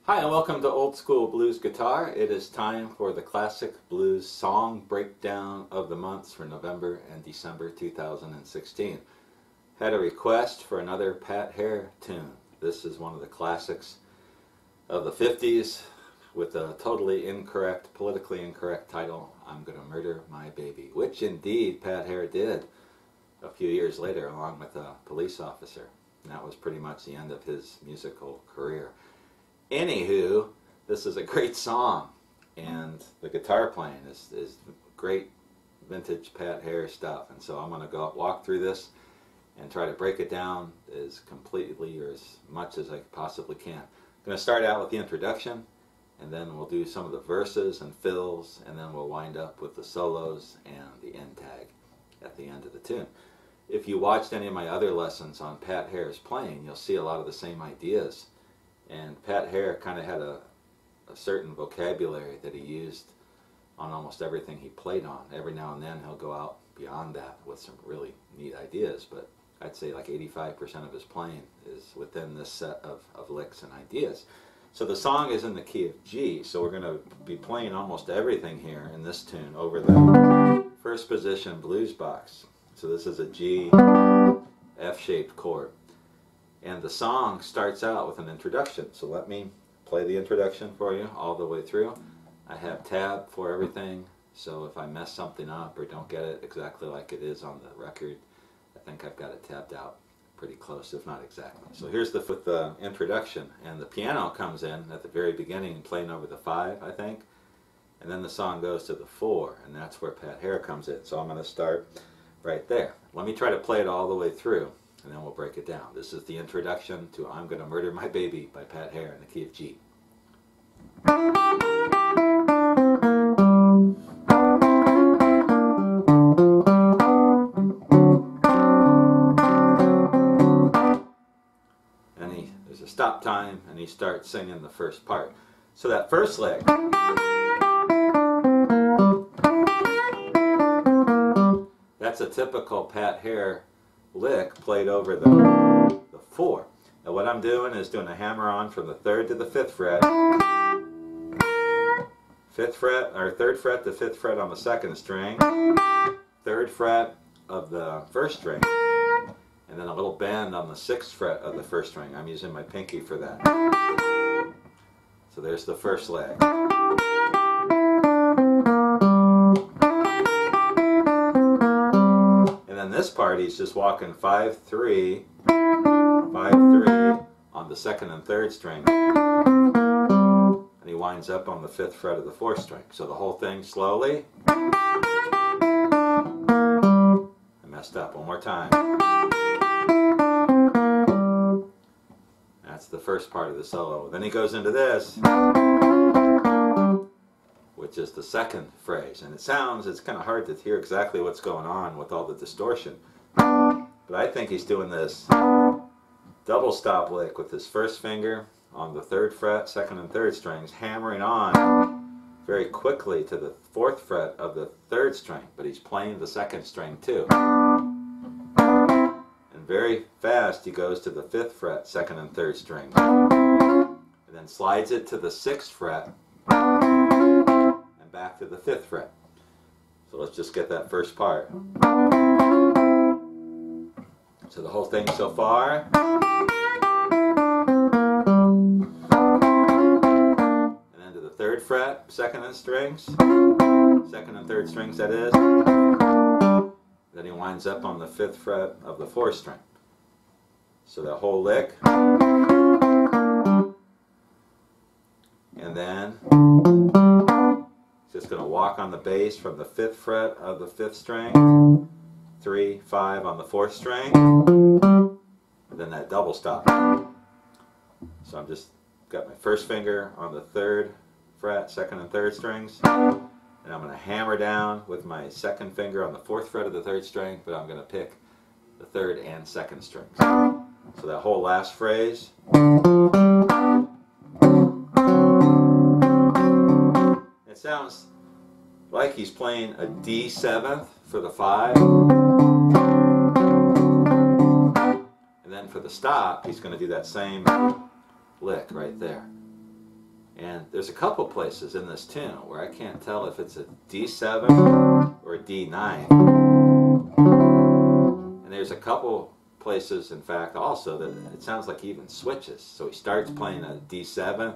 Hi and welcome to Old School Blues Guitar. It is time for the classic blues song breakdown of the months for November and December 2016. Had a request for another Pat Hare tune. This is one of the classics of the 50s with a totally incorrect, politically incorrect title, I'm Gonna Murder My Baby, which indeed Pat Hare did a few years later along with a police officer. And that was pretty much the end of his musical career. Anywho, this is a great song, and the guitar playing is great vintage Pat Hare stuff, and so I'm going to go walk through this and try to break it down as completely or as much as I possibly can. I'm going to start out with the introduction, and then we'll do some of the verses and fills, and then we'll wind up with the solos and the end tag at the end of the tune. If you watched any of my other lessons on Pat Hare's playing, you'll see a lot of the same ideas. And Pat Hare kind of had a certain vocabulary that he used on almost everything he played on. Every now and then he'll go out beyond that with some really neat ideas, but I'd say like 85% of his playing is within this set of licks and ideas. So the song is in the key of G, so we're going to be playing almost everything here in this tune over the first position blues box. So this is a G F-shaped chord. And the song starts out with an introduction. So let me play the introduction for you all the way through. I have tab for everything, so if I mess something up or don't get it exactly like it is on the record, I think I've got it tabbed out pretty close, if not exactly. So here's with the introduction, and the piano comes in at the very beginning playing over the 5, I think, and then the song goes to the 4, and that's where Pat Hare comes in. So I'm going to start right there. Let me try to play it all the way through, and then we'll break it down. This is the introduction to I'm Gonna Murder My Baby by Pat Hare in the key of G. And there's a stop time, and he starts singing the first part. So that first lick, that's a typical Pat Hare lick played over the 4. Now what I'm doing is doing a hammer on from the 3rd to the 5th fret, 5th fret or 3rd fret to 5th fret on the 2nd string, 3rd fret of the 1st string, and then a little bend on the 6th fret of the 1st string. I'm using my pinky for that. So there's the first leg. This part he's just walking 5-3, 5-3 on the 2nd and 3rd string, and he winds up on the 5th fret of the 4th string. So the whole thing slowly. I messed up. One more time. That's the first part of the solo. Then he goes into this, which is the second phrase, and it's kind of hard to hear exactly what's going on with all the distortion, but I think he's doing this double stop lick with his first finger on the 3rd fret, 2nd and 3rd strings, hammering on very quickly to the 4th fret of the 3rd string, but he's playing the 2nd string too, and very fast he goes to the 5th fret, 2nd and 3rd string, and then slides it to the 6th fret back to the 5th fret. So let's just get that first part. So the whole thing so far. And then to the 3rd fret, 2nd and strings. 2nd and 3rd strings, that is. Then he winds up on the 5th fret of the 4th string. So the whole lick. And then just going to walk on the bass from the 5th fret of the 5th string, 3, 5 on the 4th string, and then that double stop. So I'm just got my first finger on the 3rd fret, 2nd and 3rd strings, and I'm going to hammer down with my 2nd finger on the 4th fret of the 3rd string, but I'm going to pick the 3rd and 2nd strings. So that whole last phrase. It sounds like he's playing a D7th for the 5, and then for the stop he's going to do that same lick right there. And there's a couple places in this tune where I can't tell if it's a D7 or a D9. And there's a couple places, in fact, also that it sounds like he even switches. So he starts playing a D7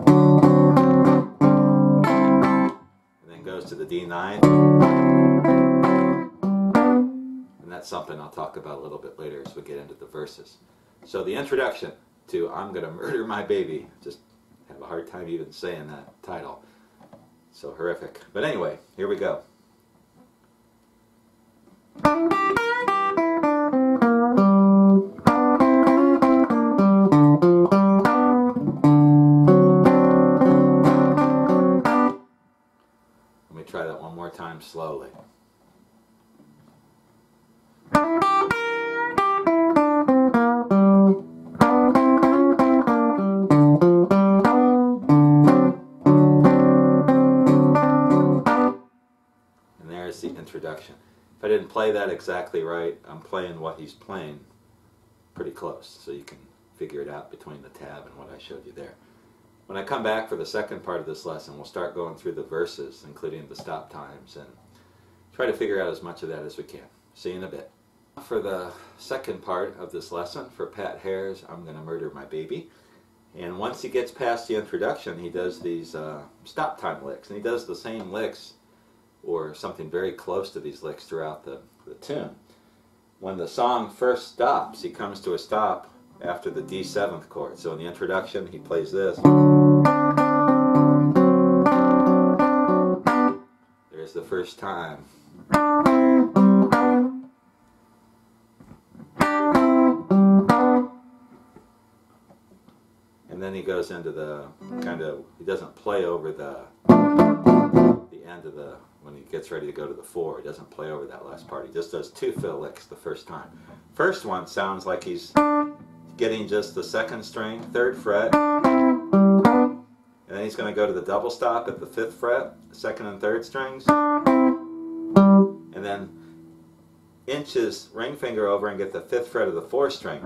and then goes to the D9. And that's something I'll talk about a little bit later as we get into the verses. So the introduction to I'm Gonna Murder My Baby, just have a hard time even saying that title. So horrific. But anyway, here we go. Let me try that one more time slowly. The introduction. If I didn't play that exactly right, I'm playing what he's playing pretty close, so you can figure it out between the tab and what I showed you there. When I come back for the second part of this lesson, we'll start going through the verses, including the stop times, and try to figure out as much of that as we can. See you in a bit. For the second part of this lesson, for Pat Hare's I'm Gonna Murder My Baby, and once he gets past the introduction, he does these stop time licks, and he does the same licks or something very close to these licks throughout the tune. When the song first stops, he comes to a stop after the D7th chord. So in the introduction, he plays this. There's the first time. And then he goes into the he doesn't play over the end of the, when he gets ready to go to the 4, he doesn't play over that last part. He just does 2 fill licks the first time. First one sounds like he's getting just the 2nd string, 3rd fret, and then he's going to go to the double stop at the 5th fret, 2nd and 3rd strings, and then inch his ring finger over and get the 5th fret of the 4th string,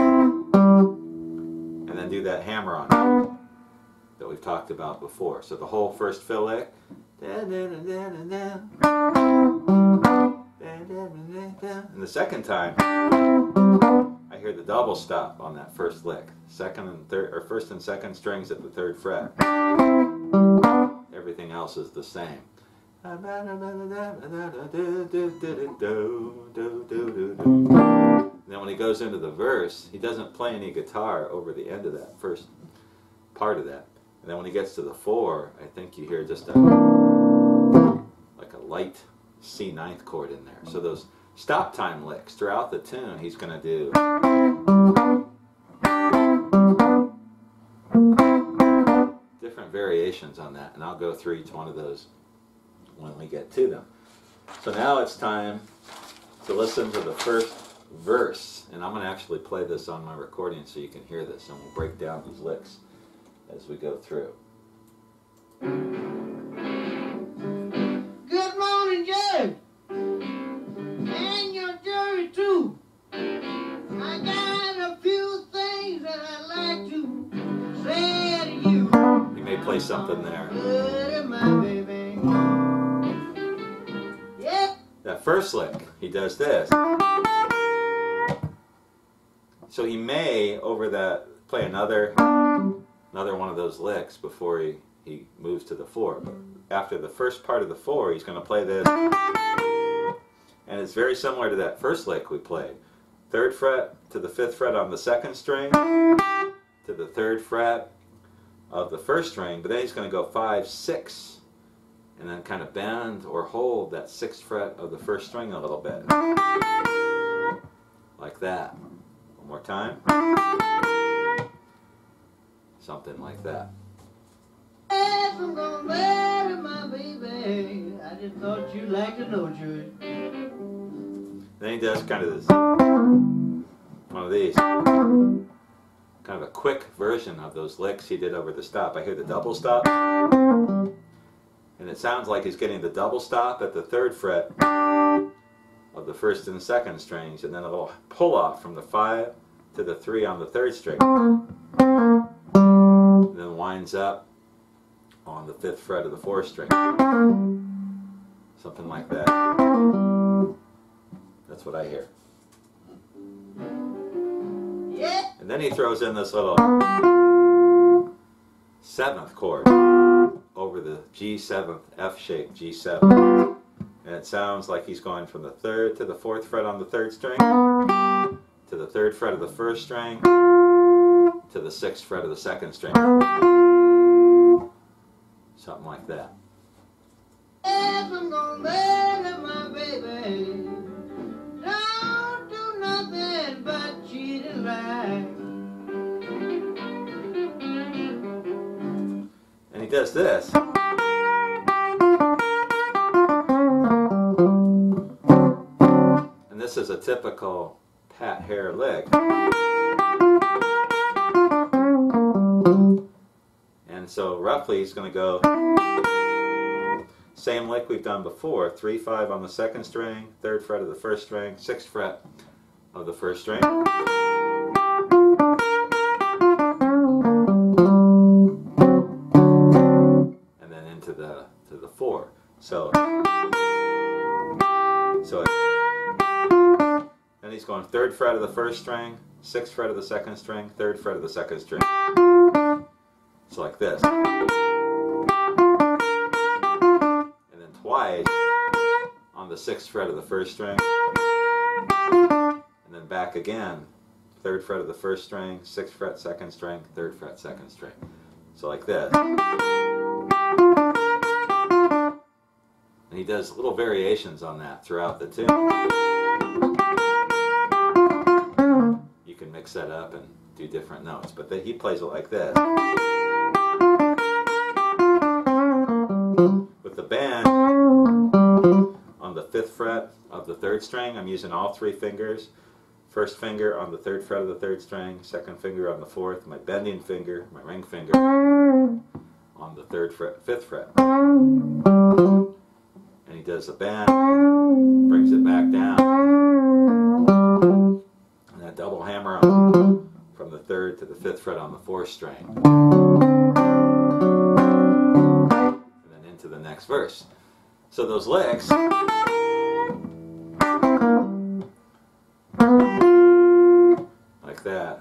and then do that hammer on it that we've talked about before. So the whole first fill lick, and the second time I hear the double stop on that first lick, 2nd and 3rd, or 1st and 2nd strings at the 3rd fret. Everything else is the same. And then when he goes into the verse, he doesn't play any guitar over the end of that first part of that. And then when he gets to the 4, I think you hear just like a light C9th chord in there. So those stop time licks throughout the tune, he's going to do different variations on that, and I'll go through each one of those when we get to them. So now it's time to listen to the first verse, and I'm going to actually play this on my recording so you can hear this, and we'll break down these licks as we go through. Good morning, Judge, and your jury too. I got a few things that I'd like to say to you. He may play something there. My baby. Yep. That first lick, he does this. So he may, over that, play another one of those licks before he moves to the 4. But after the first part of the 4, he's going to play this. And it's very similar to that first lick we played. 3rd fret to the 5th fret on the 2nd string, to the 3rd fret of the 1st string, but then he's going to go 5, 6, and then kind of bend or hold that 6th fret of the 1st string a little bit. Like that. One more time. Something like that. Yes, I'm gonna marry my baby. I just thought you'd like to know, Judge. Then he does kind of this, one of these, kind of a quick version of those licks he did over the stop. I hear the double stop, and it sounds like he's getting the double stop at the 3rd fret of the 1st and 2nd strings, and then a little pull off from the 5 to the 3 on the 3rd string, and then winds up on the 5th fret of the 4th string. Something like that. That's what I hear. Yeah. And then he throws in this little 7th chord over the G7th, F-shaped G7. And it sounds like he's going from the 3rd to the 4th fret on the 3rd string, to the 3rd fret of the 1st string, to the 6th fret of the 2nd string. Something like that. Yes, I'm gonna murder my baby. Don't do nothing but cheat and lie. And he does this. And this is a typical Pat Hare lick. And so roughly he's going to go same lick we've done before, 3-5 on the 2nd string, 3rd fret of the 1st string, 6th fret of the 1st string. And then into the 4. So then he's going 3rd fret of the 1st string, 6th fret of the 2nd string, 3rd fret of the 2nd string. So like this. And then twice on the 6th fret of the 1st string. And then back again. 3rd fret of the 1st string, 6th fret 2nd string, 3rd fret 2nd string. So like this. And he does little variations on that throughout the tune. You can mix that up and do different notes, but he plays it like this. With the band, on the 5th fret of the 3rd string, I'm using all 3 fingers. 1st finger on the 3rd fret of the 3rd string, 2nd finger on the 4th, my bending finger, my ring finger, on the 3rd fret, 5th fret. And he does the bend, brings it back down, and that double hammer on from the 3rd to the 5th fret on the 4th string. And then into the next verse. So those licks like that.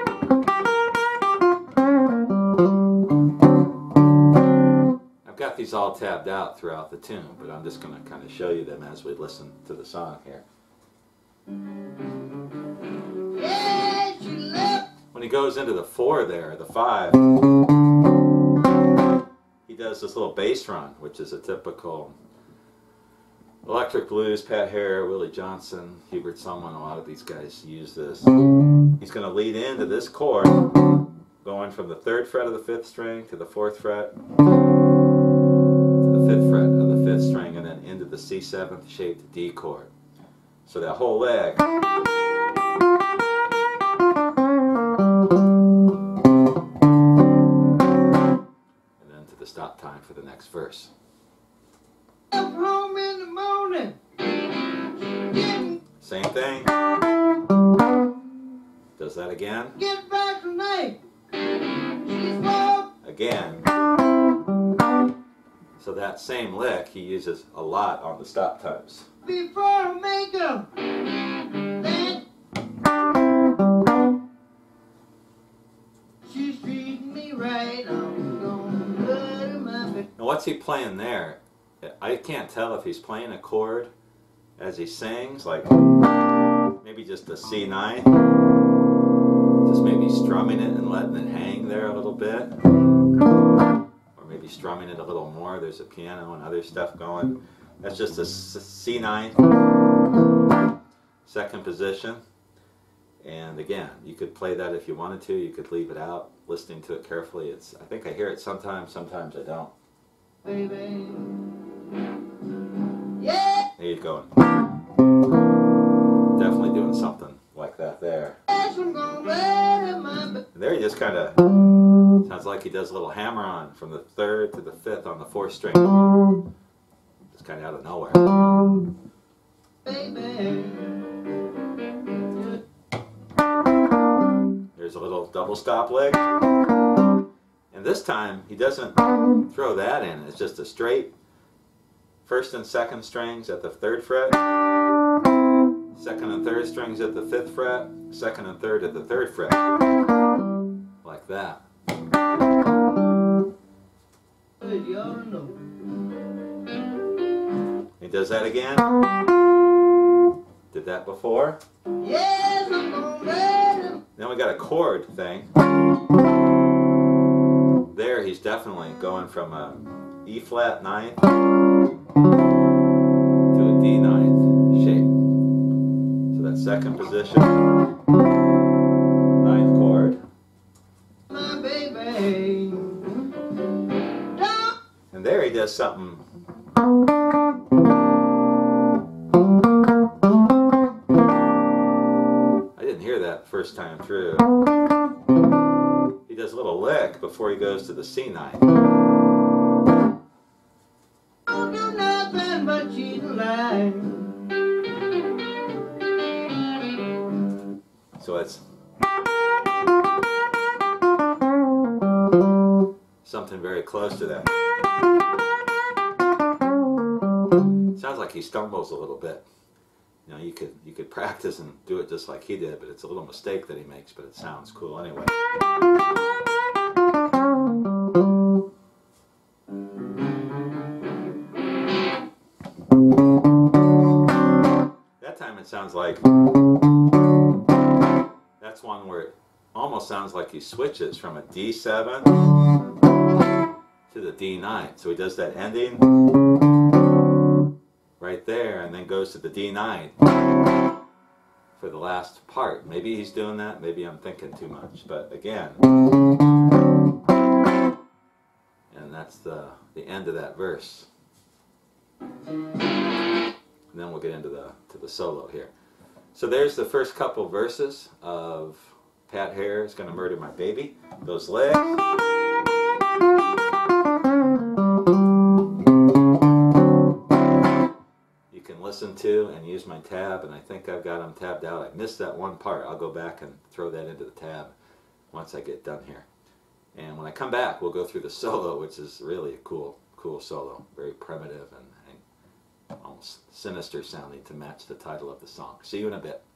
I've got these all tabbed out throughout the tune, but I'm just going to kind of show you them as we listen to the song here. When he goes into the 4 there, the 5, he does this little bass run, which is a typical electric blues, Pat Hare, Willie Johnson, Hubert Sumlin, a lot of these guys use this. He's going to lead into this chord, going from the 3rd fret of the 5th string to the 4th fret, to the 5th fret of the 5th string, and then into the C7th shaped D chord. So that whole leg. And then to the stop time for the next verse. Home in the morning. Same thing. Does that again. Get back tonight. She's walked. Again. So that same lick he uses a lot on the stop times. Before I make them. Then she's treating me right. I'm gonna murder my baby. Now what's he playing there? I can't tell if he's playing a chord as he sings, like maybe just a C9, just maybe strumming it and letting it hang there a little bit, or maybe strumming it a little more. There's a piano and other stuff going. That's just a C9, 2nd position. And again, you could play that if you wanted to. You could leave it out, listening to it carefully. I think I hear it sometimes I don't. Baby. Yeah. There you go. Definitely doing something like that there. I'm gonna murder my baby. There he just kind of sounds like he does a little hammer on from the 3rd to the 5th on the 4th string. Just kind of out of nowhere. Baby. There's a little double stop lick. And this time he doesn't throw that in. It's just a straight first and second strings at the 3rd fret, second and third strings at the 5th fret, second and third at the 3rd fret, like that. He does that again. Did that before. Yes, I'm gonna let him. Then we got a chord thing. There he's definitely going from a E flat 9th to a D 9th shape. So that second position, 9th chord. My baby. And there he does something. I didn't hear that first time through. He does a little lick before he goes to the C9. Don't do nothing but cheat and lie. So it's something very close to that. Sounds like he stumbles a little bit. You know, you could practice and do it just like he did, but it's a little mistake that he makes, but it sounds cool anyway. That time it sounds like, that's one where it almost sounds like he switches from a D7 to the D9. So he does that ending right there and then goes to the D9 for the last part. Maybe he's doing that, maybe I'm thinking too much, but again, and that's the end of that verse. And then we'll get into the solo here. So there's the first couple verses of Pat Hare is Gonna Murder My Baby. Those legs. You can listen to and use my tab, and I think I've got them tabbed out. I missed that one part. I'll go back and throw that into the tab once I get done here. And when I come back, we'll go through the solo, which is really a cool solo. Very primitive and almost sinister sounding to match the title of the song. See you in a bit.